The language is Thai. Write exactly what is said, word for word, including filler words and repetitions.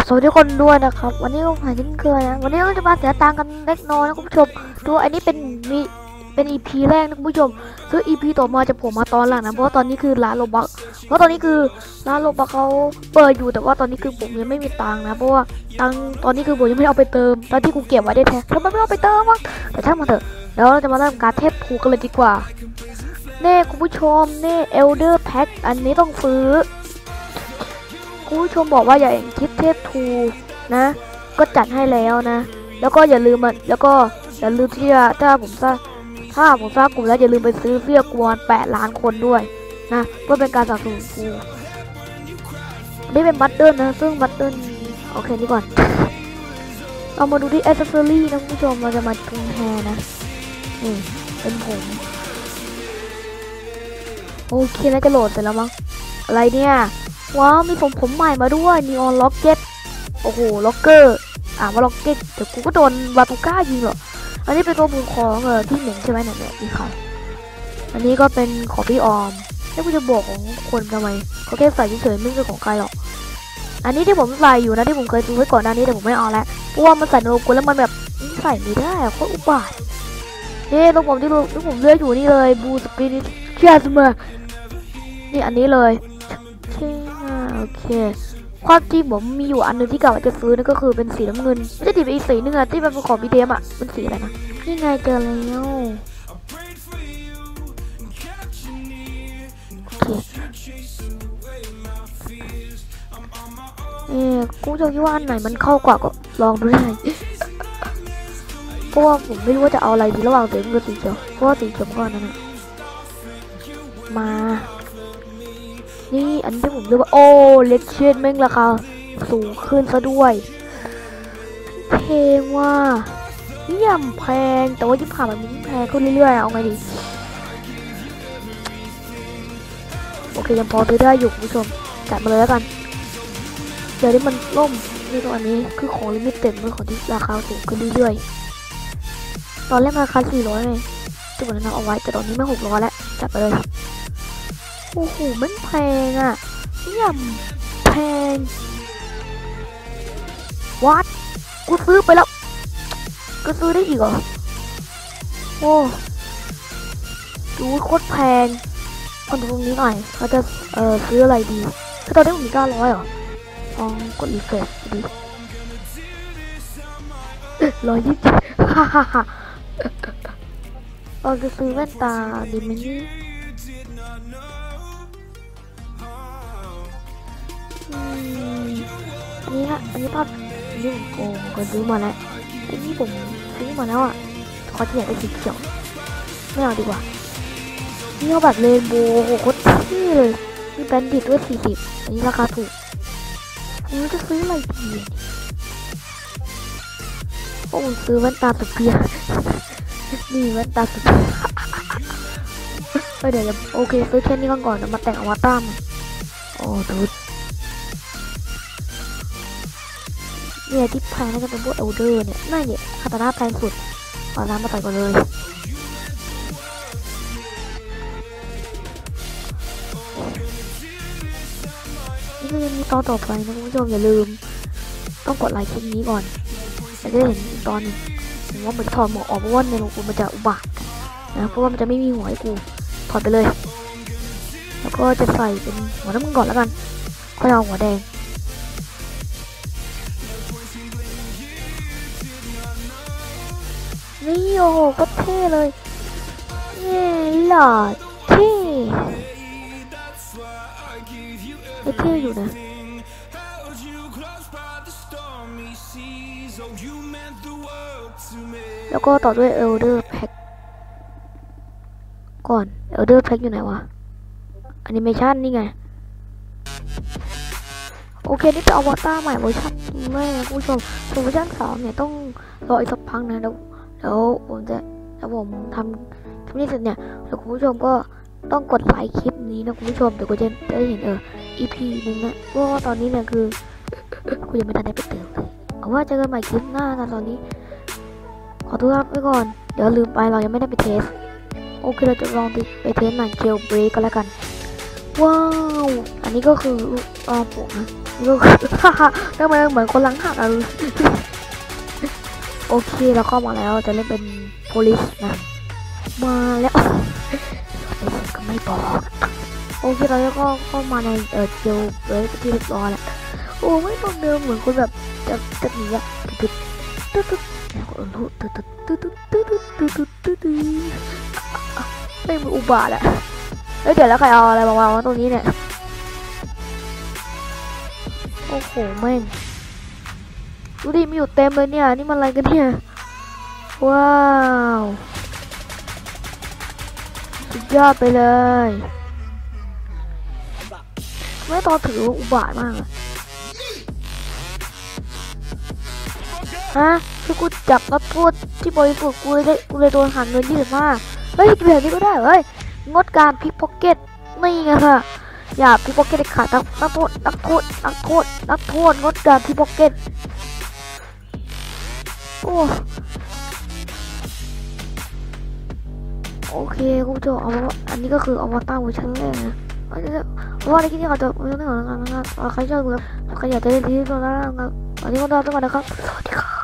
สวัสดีคนด้วยนะครับวันนี้ก็หายเช่นเคยนะวันนี้เราจะมาเสียตังค์กันเล็กน้อยนะคุณผู้ชมดูอันนี้เป็นมีเป็น อี พี แรกนะคุณผู้ชมซึ่ง อี พี ต่อมาจะผมมาตอนหลังนะเพราะว่าตอนนี้คือร้านโลบักเพราะตอนนี้คือร้านโลบักเขาเปิดอยู่แต่ว่าตอนนี้คือผมยังไม่มีตังค์นะเพราะว่าตังค์ตอนนี้คือผมยังไม่เอาไปเติมตอนที่กูเก็บไว้ได้แท้ทำไมไม่เอาไปเติมวะแต่ช่างมันเถอะแล้วเราจะมาเริ่มการเทพผูกกันเลยดีกว่าเน่คุณผู้ชมเน่เอลเดอร์แพ็คอันนี้ต้องซื้อคุณผู้ชมบอกว่าอย่าคิดเทพทูนะก็จัดให้แล้วนะแล้วก็อย่าลืมมันแล้วก็อย่าลืมที่จะถ้าผมทราบถ้าผมทราบกลุ่มแล้วอย่าลืมไปซื้อเสื้อกวนแปดล้านคนด้วยนะเพื่อเป็นการสนับสนุนกูนี่เป็นบัตเดิลนะซึ่งบัตเดิลโอเคนี่ก่อนเรามาดูที่แอคเซสซอรี่นะคุณผู้ชมเราจะมาทุนแฮนะนี่เป็นผมโอเคแล้วจะโหลดเสร็จแล้วมั้งอะไรเนี่ยว้าวมีผมผมใหม่มาด้วยนีออนล็อกเก็ตโอ้โหล็อกเกอร์อ่าว่าล็อกเก็ตเดี๋ยวกูก็โดนบาตูก้ายิงหรออันนี้เป็นตัวบุคของเออที่เหม็นใช่ไหมเนี่ยเนี่ยที่เขาอันนี้ก็เป็นของพี่ออมแล้วกูจะบอกของคนทำไมเขาแค่ใส่เฉยๆไม่ใช่ของใครหรอกอันนี้ที่ผมใส่อยู่นะที่ผมเคยซื้อไว้ก่อนหน้านี้แต่ผมไม่เอาแล้วเพราะว่ามันใส่โลโก้แล้วมันแบบใส่ไม่ได้อะโคตรอุบาทนี่ตัวผมที่ที่ผมเลือกอยู่นี่เลยบูสปิริตเชียร์เมอร์นี่อันนี้เลยโอเคความจริงผมมีอยู่อันนึงที่กะว่าจะซื้อนั่นก็คือเป็นสีน้ำเงินไม่ใช่ดิบอีกสีนึงอะที่เป็นของบีเดมอะเป็นสีอะไรนะนี่ไงเจอแล้วโอเคเอ๊ะกูจะคิดว่าอันไหนมันเข้ากว่าก็ลองดูได้เพราะว่าผมไม่รู้ว่าจะเอาอะไรดีระหว่างสีน้ำเงินกับสีเขียวเพราะว่าสีเขียวก่อนนั่นนะมานี่อันที่ผมเรียกว่าโอ้เล็กเชนแม่งราคาสูงขึ้นซะด้วยแพงว่าเยี่ยมแพงแต่ว่ายิ่งผ่านแบบนี้แพงขึ้นเรื่อยๆเอาไงดีโอเคยังพอซื้อได้อยู่คุณผู้ชมจัดมาเลยแล้วกันเดี๋ยวนี้มันล่มนี่ตัวอันนี้คือของลิมิเต็ดเมื่อของที่ราคาสูงขึ้นเรื่อยๆตอนแรกราคาสี่ร้อยไงจุดนั้นเอาไว้แต่ตอนนี้ไม่หกร้อยแล้วจัดไปเลยโอ้โหมันแพงอ่ะเยี่ยมแพงวัดกูซื้อไปแล้วก็ซื้อได้อีกเหรอโอ้ดูโคตรแพงคนดูตรงนี้หน่อยเขาจะเอ่อซื้ออะไรดีคือตอนนี้ผมมีเก้าร้อยเหรอลองกดรีเฟรชดิร้อยยี่สิบฮ่าฮ่าฮ่าเราจะซื้อแว่นตาดีไหมนี่อันนี้ฮะอันนี้ภาพนี่ผมโกงก็ซื้อมาแล้วอันนี้ผมซื้อมาแล้วอ่ะเขาจะอยากได้สีเขียวไม่เอาดีกว่านี่เอาแบบเรนโบว์โคตรเท่เลยมีแบนดิตด้วยสี่สิบอันนี้ราคาถูกผมจะซื้ออะไรดีโอ้ซื้อแว่นตาสุดเพียนี่แว่นตาสุดเดี๋ยวโอเคซื้อแค่นี้ก่อนก่อนนะมาแต่งอวตารโอ้ดูเนี่ยที่แพงน่าจะเป็นพวกเอลเดอร์เนี่ยน่าเนี่ยคาตาน่าแพงสุดเอาน้ำมาใส่ก่อนเลยนี่ก็ยังมีตอนต่อไปนะคุณผู้ชมอย่าลืมต้องกดไลค์คลิปนี้ก่อนจะได้เห็นตอนนึงผมว่ามันถอดหมวกออกเพราะว่าในโลโก้มันจะอุบาทนะเพราะว่ามันจะไม่มีหัวให้กูถอดไปเลยแล้วก็จะใส่เป็นหัวน้ำมันก่อนแล้วกันค่อยเอาหัวแดงนี่โอ้โหก็เท่เลยนี่หล่อเท่เท่อยู่นะแล้วก็ต่อด้วย Elder Pack ก่อน Elder Pack อยู่ไหนวะแอนิเมชันนี่ไงโอเคนี่เป็นอวตารใหม่เวอร์ชันแม่ผู้ชมส่วนเวอร์ชันสองเนี่ยต้องรออีกสักพักนะแล้วแล้วผมจะแล้วผมทำคลิปนี้เสร็จเนี่ยแล้วคุณผู้ชมก็ต้องกดไลค์คลิปนี้นะคุณผู้ชมเดี๋ยวกูจะได้เห็นเออ อี พี นึงนะเพราะว่าตอนนี้เนี่ยคือกูยังไม่ทันได้ไปเติมเลยเอาว่าเจอกันใหม่คลิปหน้านะตอนนี้ขอโทษครับไว้ก่อนเดี๋ยวลืมไปเรายังไม่ได้ไปเทสโอเคเราจะลองไปเทสหนังเจลเบรกกันแล้วกันว้าวอันนี้ก็คือลูกออมผมนะลูกทำไมเหมือนคนหลังหักอะโอเคแล้วก็มาแล้วจะเล่นเป็น police นะมาแล้วก็ไม่บอกโอเคเราก็เข้ามาในเออเจลเลยที่เรียบร้อยแล้วโอ้ไม่ต้องเดิมเหมือนคนแบบจะจะหนีอะตึ๊ดตึ๊ดตึ๊ดตึ๊ดตึ๊ดตึ๊ดตึ๊ดตึ๊ดตึ๊ดตึ๊ดตึ๊ดตึ๊ดไม่เหมือนอุบาทอะเฮ้ยเดี๋ยวแล้วใครเอาอะไรมาวางไว้ตรงนี้เนี่ยโอ้โหแม่งดูดิมีอยู่เต็มเลยเนี่ยนี่มันอะไรกันเนี่ยว้าวสุดยอดไปเลยไม่ตอนถืออุบาทมากอะฮะคือกูจับนักโทษที่บริสุทธิ์กูเลยได้กูเลยโดนหันเงินยี่สิบห้าเฮ้ยแบบนี้ก็ได้เฮ้ยงดการพิกพ็อกเก็ตนี่ไงค่ะอย่าพิกพ็อกเก็ตขาดนักนักโทษนักโทษนักโทษนักโทษงดการพิกพ็อกเก็ตโอ้โอเคคุณผู้ชมเอาอันนี้ก็คืออวตารเวอร์ชันแรกนะเพราะว่าในคลิปนี้เขาจะไม่ต้องหรอกนะครับใครชอบดูใครอยากจะเล่นที่ตัวนั้นนะครับวันนี้ก็ลาไปก่อนนะครับสวัสดีครับ